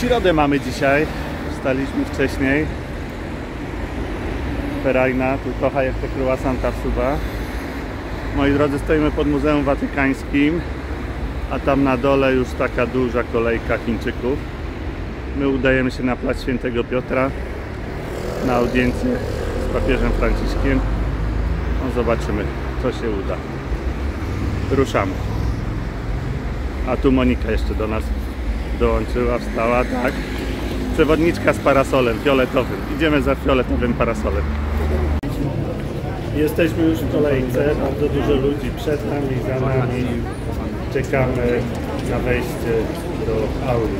Środę mamy dzisiaj, wstaliśmy wcześniej. Ferajna, tu kocha jeszcze croissanta w Suba. Moi drodzy, stoimy pod Muzeum Watykańskim, a tam na dole już taka duża kolejka Chińczyków. My udajemy się na plac Świętego Piotra na audiencję z papieżem Franciszkiem. No zobaczymy, co się uda. Ruszamy. A tu Monika jeszcze do nas dołączyła, wstała, tak. Przewodniczka z parasolem fioletowym. Idziemy za fioletowym parasolem. Jesteśmy już w kolejce, bardzo dużo ludzi przed nami, za nami. Czekamy na wejście do auli.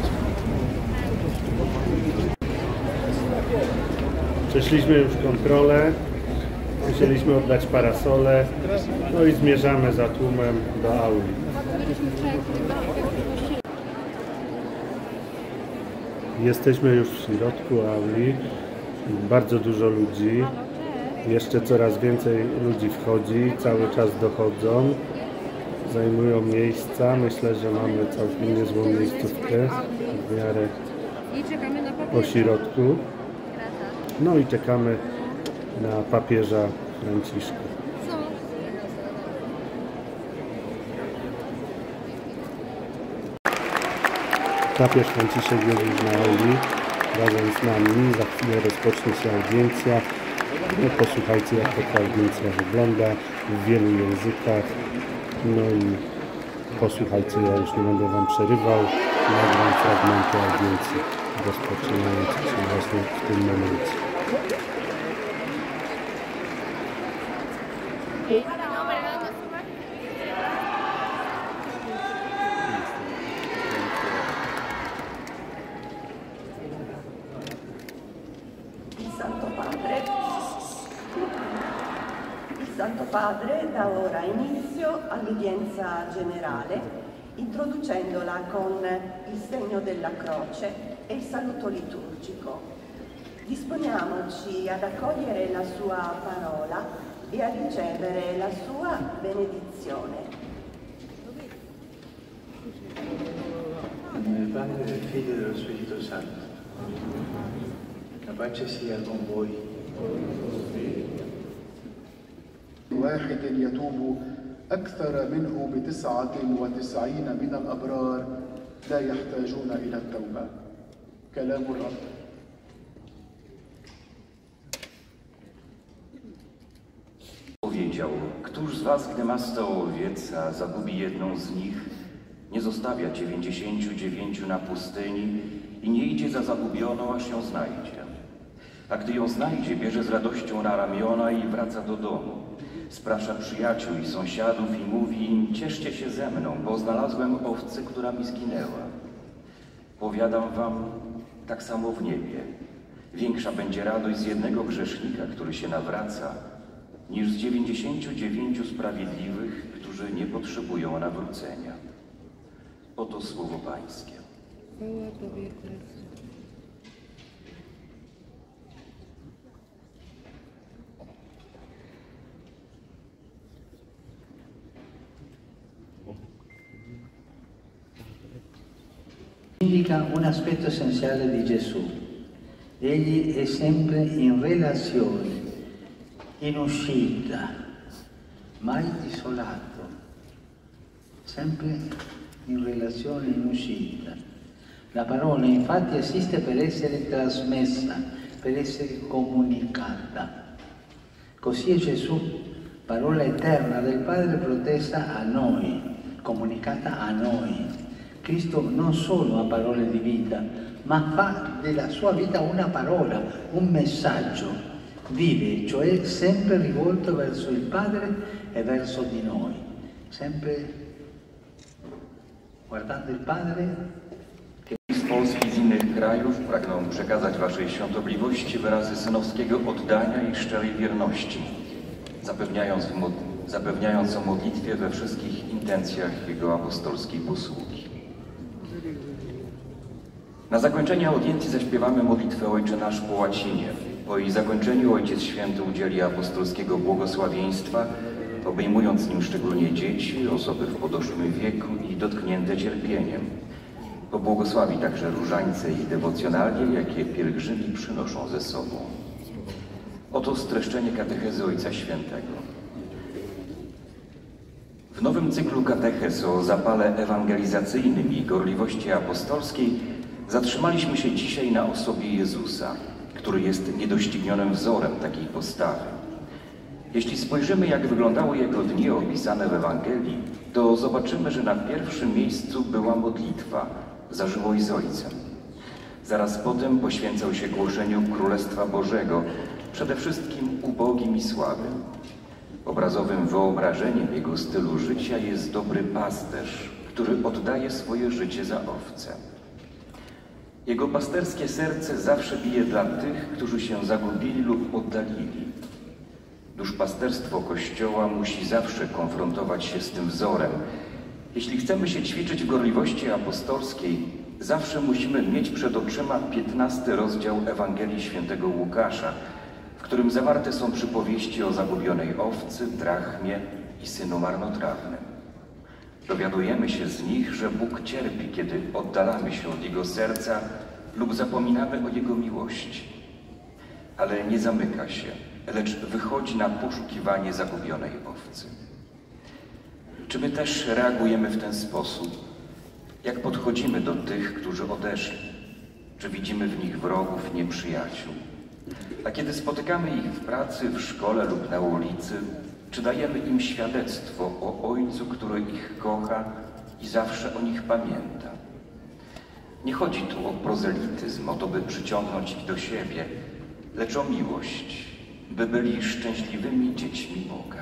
Przeszliśmy już kontrolę, musieliśmy oddać parasole, no i zmierzamy za tłumem do auli. Jesteśmy już w środku auli, bardzo dużo ludzi, jeszcze coraz więcej ludzi wchodzi, cały czas dochodzą, zajmują miejsca. Myślę, że mamy całkiem niezłą miejscówkę w miarę po środku. No i czekamy na papieża Franciszka. Papież Franciszek jest już na auli razem z nami. Za chwilę rozpocznie się audiencja. No, posłuchajcie, jak taka audiencja wygląda w wielu językach. No i posłuchajcie, ja już nie będę wam przerywał. Nagram fragmenty audiencji rozpoczynającej się właśnie w tym momencie. Santo Padre dà ora inizio all'udienza generale, introducendola con il segno della croce e il saluto liturgico. Disponiamoci ad accogliere la sua parola e a ricevere la sua benedizione. Nel Padre, del Figlio e dello Spirito Santo. La pace sia con voi. واحد يتوب أكثر منه ب99 من الأبرار لا يحتاجون إلى التوبة. كلام الرب. Powiedział, któż z was, gdy ma 100 owiec, a zagubi jedną z nich, nie zostawia 99 na pustyni i nie idzie za zagubioną, aż ją znajdzie. A gdy ją znajdzie, bierze z radością na ramiona i wraca do domu. Sprasza przyjaciół i sąsiadów i mówi im: cieszcie się ze mną, bo znalazłem owcę, która mi zginęła. Powiadam wam, tak samo w niebie. Większa będzie radość z jednego grzesznika, który się nawraca, niż z 99 sprawiedliwych, którzy nie potrzebują nawrócenia. Oto słowo Pańskie. Indica un aspetto essenziale di Gesù. Egli è sempre in relazione, in uscita, mai isolato, sempre in relazione, in uscita. La parola infatti esiste per essere trasmessa, per essere comunicata. Così è Gesù, parola eterna del Padre protesa a noi, comunicata a noi. Cristo non solo ha parole di vita, ma fa della sua vita una parola, un messaggio. Vive, cioè sempre rivolto verso il Padre e verso di noi. Sempre guardando il Padre. Z Polski i z innych krajów pragną przekazać waszej świątobliwości wyrazy synowskiego oddania i szczerej wierności, zapewniając o modlitwie we wszystkich intencjach Jego apostolskiej posługi. Na zakończenie audiencji zaśpiewamy modlitwę Ojcze Nasz po łacinie. Po jej zakończeniu Ojciec Święty udzieli apostolskiego błogosławieństwa, obejmując nim szczególnie dzieci, osoby w podeszłym wieku i dotknięte cierpieniem. Pobłogosławi także różańce i dewocjonalie, jakie pielgrzymi przynoszą ze sobą. Oto streszczenie katechezy Ojca Świętego. W nowym cyklu katechez o zapale ewangelizacyjnym i gorliwości apostolskiej zatrzymaliśmy się dzisiaj na osobie Jezusa, który jest niedoścignionym wzorem takiej postawy. Jeśli spojrzymy, jak wyglądały Jego dni opisane w Ewangelii, to zobaczymy, że na pierwszym miejscu była modlitwa za żywość z Ojcem. Zaraz potem poświęcał się głoszeniu Królestwa Bożego, przede wszystkim ubogim i słabym. Obrazowym wyobrażeniem Jego stylu życia jest dobry pasterz, który oddaje swoje życie za owce. Jego pasterskie serce zawsze bije dla tych, którzy się zagubili lub oddalili. Duszpasterstwo Kościoła musi zawsze konfrontować się z tym wzorem. Jeśli chcemy się ćwiczyć w gorliwości apostolskiej, zawsze musimy mieć przed oczyma 15 rozdział Ewangelii Świętego Łukasza, w którym zawarte są przypowieści o zagubionej owcy, drachmie i synu marnotrawnym. Dowiadujemy się z nich, że Bóg cierpi, kiedy oddalamy się od Jego serca lub zapominamy o Jego miłości. Ale nie zamyka się, lecz wychodzi na poszukiwanie zagubionej owcy. Czy my też reagujemy w ten sposób? Jak podchodzimy do tych, którzy odeszli? Czy widzimy w nich wrogów, nieprzyjaciół? A kiedy spotykamy ich w pracy, w szkole lub na ulicy, czy dajemy im świadectwo o Ojcu, który ich kocha i zawsze o nich pamięta? Nie chodzi tu o prozelityzm, o to, by przyciągnąć ich do siebie, lecz o miłość, by byli szczęśliwymi dziećmi Boga.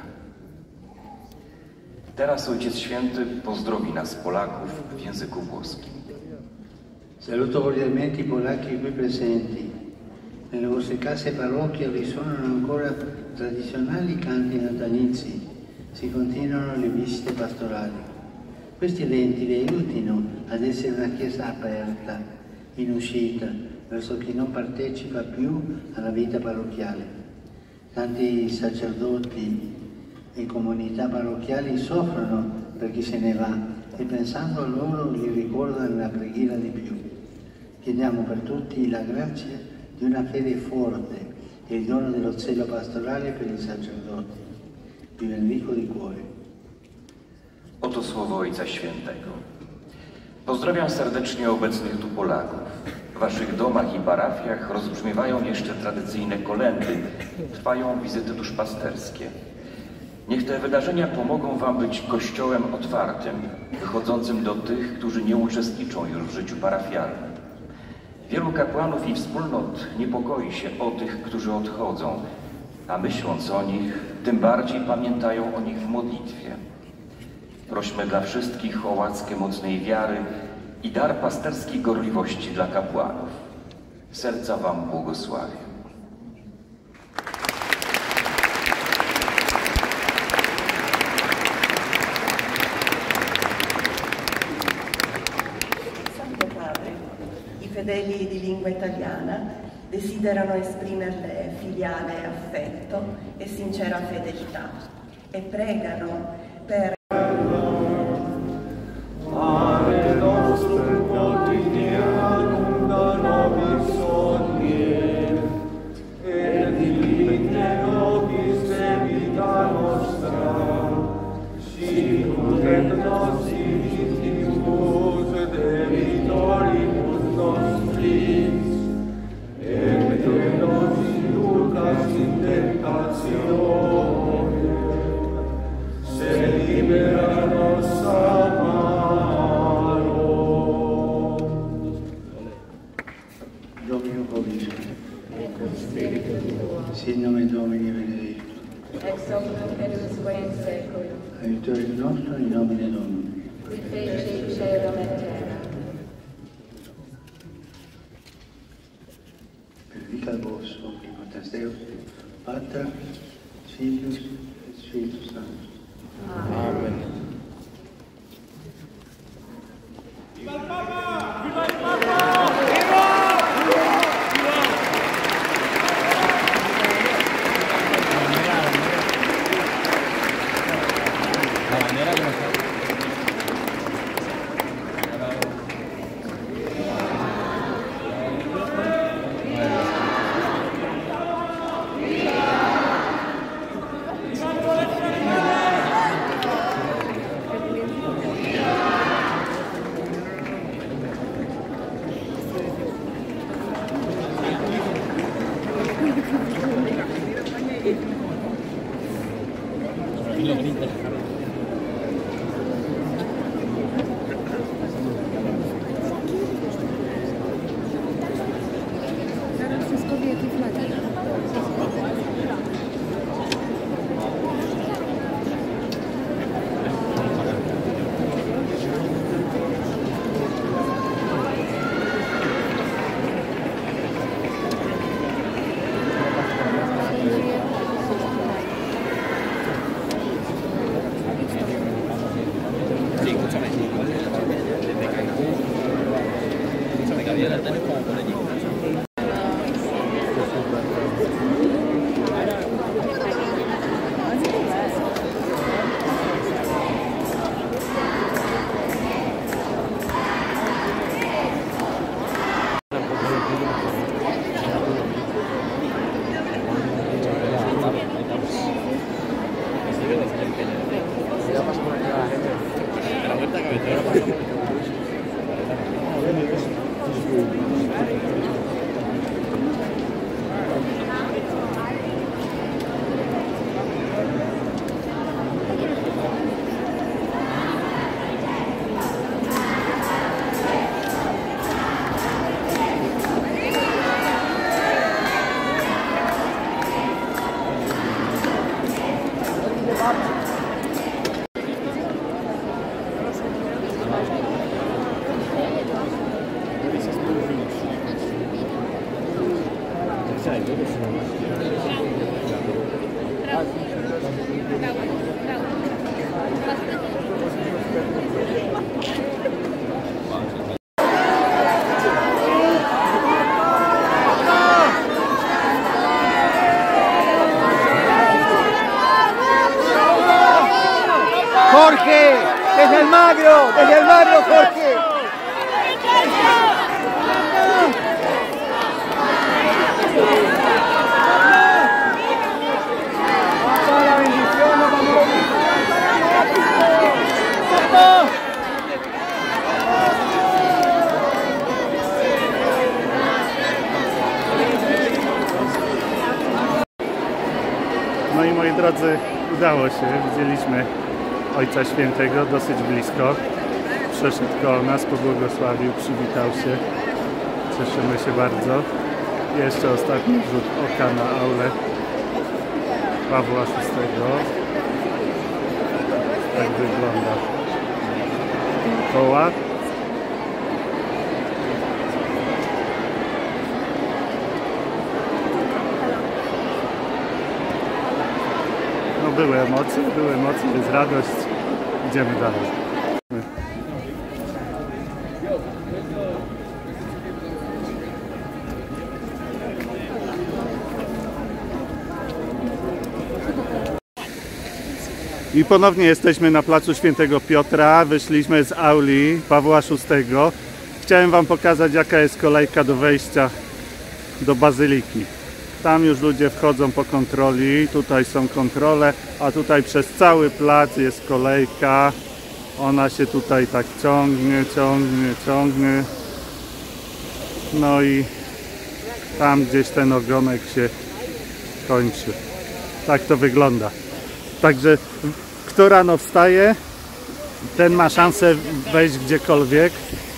Teraz Ojciec Święty pozdrowi nas, Polaków, w języku włoskim. Saluto cordialmente i polacchi qui presenti. Nelle vostre case e parrocchie risuonano ancora tradizionali canti natalizi, si continuano le visite pastorali. Questi eventi vi aiutino ad essere una chiesa aperta, in uscita, verso chi non partecipa più alla vita parrocchiale. Tanti sacerdoti e comunità parrocchiali soffrono per chi se ne va e pensando a loro li ricordano la preghiera di più. Chiediamo per tutti la grazia di una fede forte e il dono dello zelo pastorale per i sacerdoti. Vi benedico di cuore. Oto słowo Ojca Świętego. Pozdrawiam serdecznie obecnych tu Polaków. W waszych domach i parafiach rozbrzmiewają jeszcze tradycyjne kolędy, trwają wizyty duszpasterskie. Niech te wydarzenia pomogą wam być kościołem otwartym, wychodzącym do tych, którzy nie uczestniczą już w życiu parafialnym. Wielu kapłanów i wspólnot niepokoi się o tych, którzy odchodzą, a myśląc o nich, tym bardziej pamiętają o nich w modlitwie. Prośmy dla wszystkich o łaskę mocnej wiary i dar pasterskiej gorliwości dla kapłanów. Serca wam błogosławię. I fedeli di lingua italiana desiderano esprimerle filiale affetto e sincera fedeltà e pregano per Sin nomen Domini benedictus. Ex hoc nunc et usque in seculum. Aiutorium nostrum in nomine Domini. Qui feci caelum et terra. Benedicat vos omnipotens Deus, Pater, Filius et Spiritus Sanctus. Amen. Viva il Papa! Viva il Papa! Jorge, desde el Magro, Jorge. La bendición, nos vamos. No i moi drodzy, udało się, widzieliśmy Ojca Świętego dosyć blisko. Przeszedł koło nas, pobłogosławił, przywitał się. Cieszymy się bardzo. Jeszcze ostatni rzut oka na aulę Pawła VI. Tak wygląda koła. No były emocje, jest radość. Idziemy dalej. I ponownie jesteśmy na placu Świętego Piotra. Wyszliśmy z auli Pawła VI. Chciałem Wam pokazać, jaka jest kolejka do wejścia do bazyliki. Tam już ludzie wchodzą po kontroli, tutaj są kontrole, a tutaj przez cały plac jest kolejka. Ona się tutaj tak ciągnie. No i tam gdzieś ten ogonek się kończy. Tak to wygląda. Także kto rano wstaje, ten ma szansę wejść gdziekolwiek.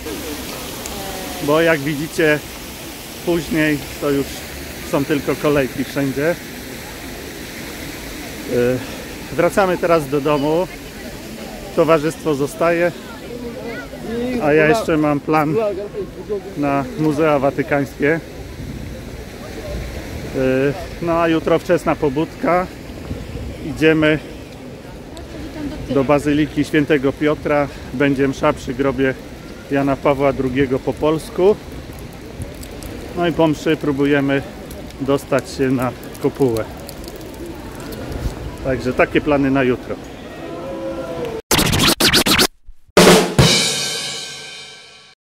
Bo jak widzicie później, to już są tylko kolejki wszędzie. Wracamy teraz do domu. Towarzystwo zostaje. A ja jeszcze mam plan na Muzea Watykańskie. No a jutro wczesna pobudka. Idziemy do Bazyliki Świętego Piotra. Będzie msza przy grobie Jana Pawła II po polsku. No i po mszy próbujemy dostać się na kopułę. Także takie plany na jutro.